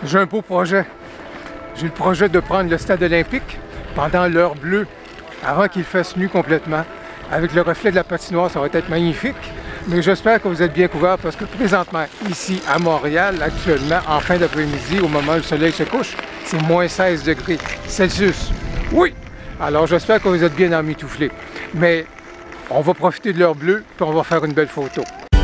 J'ai un beau projet. J'ai le projet de prendre le stade olympique pendant l'heure bleue, avant qu'il fasse nuit complètement. Avec le reflet de la patinoire, ça va être magnifique. Mais j'espère que vous êtes bien couverts parce que présentement, ici à Montréal, actuellement, en fin d'après-midi, au moment où le soleil se couche, c'est moins 16 degrés Celsius. Oui! Alors j'espère que vous êtes bien emmitouflés. Mais on va profiter de l'heure bleue, puis on va faire une belle photo.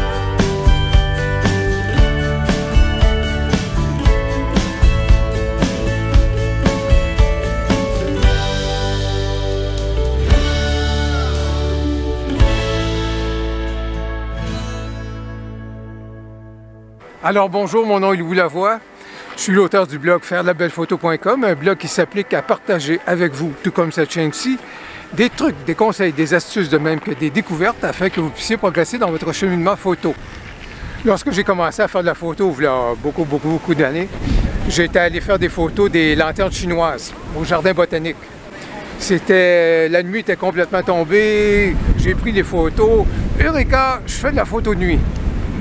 Alors bonjour, mon nom est Louis Lavoie. Je suis l'auteur du blog fairedelabelephoto.com, un blog qui s'applique à partager avec vous, tout comme cette chaîne-ci, des trucs, des conseils, des astuces de même que des découvertes afin que vous puissiez progresser dans votre cheminement photo. Lorsque j'ai commencé à faire de la photo, il y a beaucoup d'années, j'étais allé faire des photos des lanternes chinoises au jardin botanique. La nuit était complètement tombée, j'ai pris les photos. Eureka, je fais de la photo de nuit.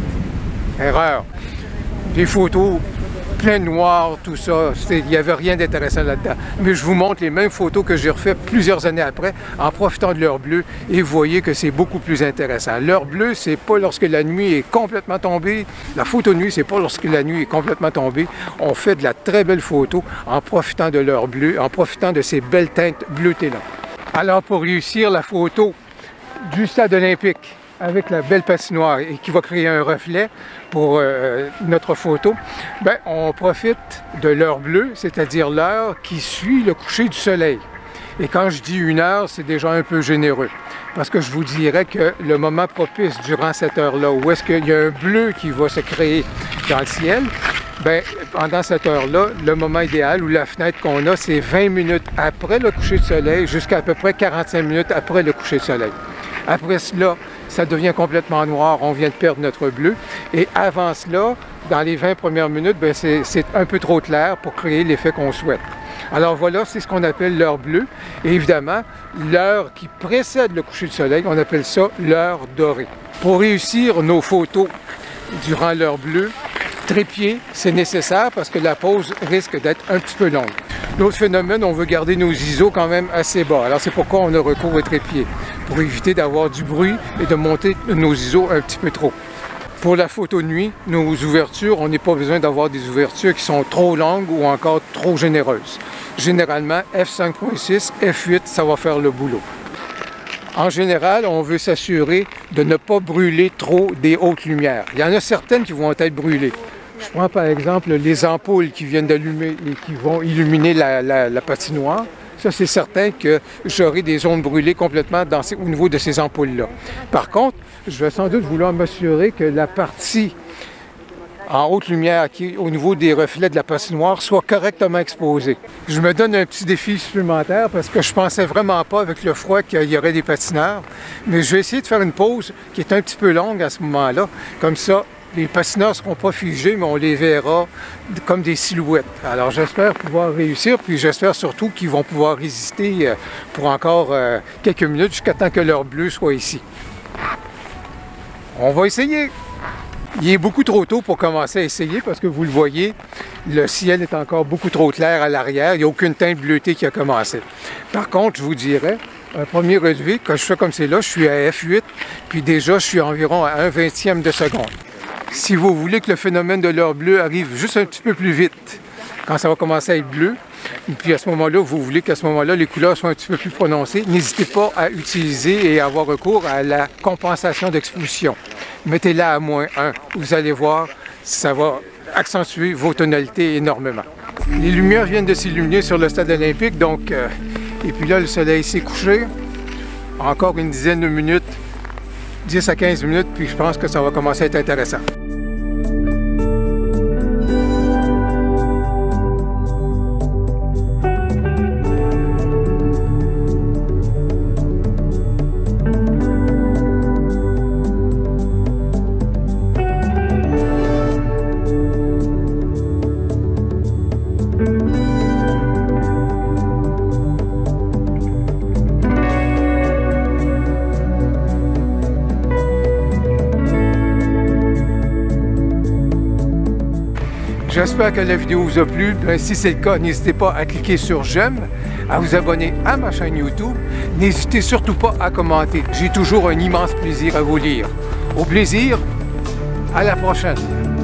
Erreur. Des photos plein noir, tout ça, il n'y avait rien d'intéressant là-dedans. Mais je vous montre les mêmes photos que j'ai refaites plusieurs années après, en profitant de l'heure bleue, et vous voyez que c'est beaucoup plus intéressant. L'heure bleue, c'est pas lorsque la nuit est complètement tombée. La photo de nuit, c'est pas lorsque la nuit est complètement tombée. On fait de la très belle photo en profitant de l'heure bleue, en profitant de ces belles teintes bleutées-là. Alors, pour réussir la photo du stade olympique, avec la belle patinoire et qui va créer un reflet pour notre photo, on profite de l'heure bleue, c'est-à-dire l'heure qui suit le coucher du soleil. Et quand je dis une heure, c'est déjà un peu généreux, parce que je vous dirais que le moment propice durant cette heure-là, où est-ce qu'il y a un bleu qui va se créer dans le ciel, pendant cette heure-là, le moment idéal ou la fenêtre qu'on a, c'est 20 minutes après le coucher du soleil jusqu'à peu près 45 minutes après le coucher du soleil. Après cela, ça devient complètement noir, on vient de perdre notre bleu. Et avant cela, dans les 20 premières minutes, c'est un peu trop clair pour créer l'effet qu'on souhaite. Alors voilà, c'est ce qu'on appelle l'heure bleue. Et évidemment, l'heure qui précède le coucher du soleil, on appelle ça l'heure dorée. Pour réussir nos photos durant l'heure bleue, trépied, c'est nécessaire parce que la pose risque d'être un petit peu longue. L'autre phénomène, on veut garder nos ISO quand même assez bas. Alors c'est pourquoi on a recours au trépied, pour éviter d'avoir du bruit et de monter nos ISO un petit peu trop. Pour la photo de nuit, nos ouvertures, on n'a pas besoin d'avoir des ouvertures qui sont trop longues ou encore trop généreuses. Généralement, f5.6, f8, ça va faire le boulot. En général, on veut s'assurer de ne pas brûler trop des hautes lumières. Il y en a certaines qui vont être brûlées. Je prends par exemple les ampoules qui viennent d'allumer et qui vont illuminer la patinoire. Ça, c'est certain que j'aurai des zones brûlées complètement au niveau de ces ampoules-là. Par contre, je vais sans doute vouloir m'assurer que la partie en haute lumière, qui est au niveau des reflets de la patinoire, soit correctement exposée. Je me donne un petit défi supplémentaire parce que je pensais vraiment pas avec le froid qu'il y aurait des patineurs. Mais je vais essayer de faire une pause qui est un petit peu longue à ce moment-là. Comme ça, les patineurs ne seront pas figés, mais on les verra comme des silhouettes. Alors j'espère pouvoir réussir, puis j'espère surtout qu'ils vont pouvoir résister pour encore quelques minutes jusqu'à temps que l'heure bleue soit ici. On va essayer! Il est beaucoup trop tôt pour commencer à essayer parce que vous le voyez, le ciel est encore beaucoup trop clair à l'arrière. Il n'y a aucune teinte bleutée qui a commencé. Par contre, je vous dirais, un premier relevé, quand je fais comme c'est là, je suis à F8, puis déjà je suis environ à 1/20e de seconde. Si vous voulez que le phénomène de l'heure bleue arrive juste un petit peu plus vite, quand ça va commencer à être bleu, et puis à ce moment-là, vous voulez qu'à ce moment-là, les couleurs soient un petit peu plus prononcées, n'hésitez pas à utiliser et à avoir recours à la compensation d'exposition. Mettez-la à -1. Vous allez voir, ça va accentuer vos tonalités énormément. Les lumières viennent de s'illuminer sur le stade olympique, donc, et puis là, le soleil s'est couché. Encore une dizaine de minutes, 10 à 15 minutes, puis je pense que ça va commencer à être intéressant. J'espère que la vidéo vous a plu. Si c'est le cas, n'hésitez pas à cliquer sur j'aime, à vous abonner à ma chaîne YouTube. N'hésitez surtout pas à commenter. J'ai toujours un immense plaisir à vous lire. Au plaisir, à la prochaine.